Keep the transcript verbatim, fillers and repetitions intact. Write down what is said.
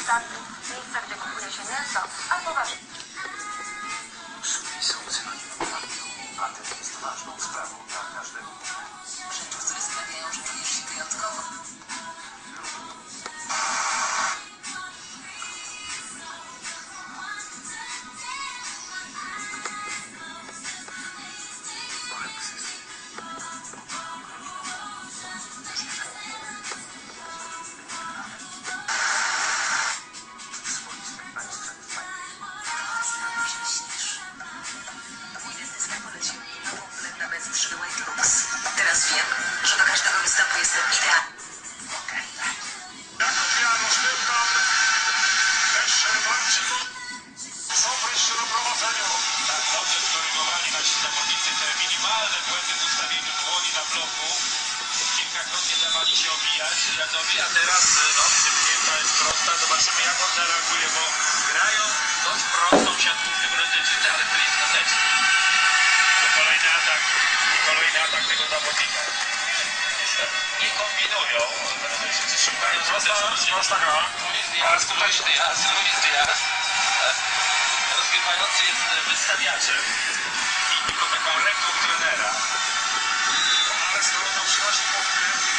targu, miejsca, gdzie kupuje się mięso albo warzywa. Drzwi są synonimem handlu. Patent jest ważną sprawą dla każdego. Rzeczy, które sprawiają, że czujesz się wyjątkowo. Teraz wiem, że do każdego występu jestem idealny. Jako piano szybko. Jeszcze walczy. Są wyższe na prowadzeniu. Tak dobrze skorygowali nasi zawodnicy te minimalne błędy w ustawieniu dłoni na bloku. Kilkakrotnie dawali się obijać. Jadzowi, a teraz no, szybkięta jest prosta. Zobaczymy, jak on zareaguje, bo grają dość prostą siatkówkę w Rydzycie, ale blisko też. To kolejny atak. Kolejny atak tego zawodnika. Nie kombinują. Wszyscy szukają prosta gra. Ale skuteczny jazd, Luis Diaz. Rozgrywający jest wystawiaczem. I tylko taką ręką trenera. Ale z kolei przynosi punkty.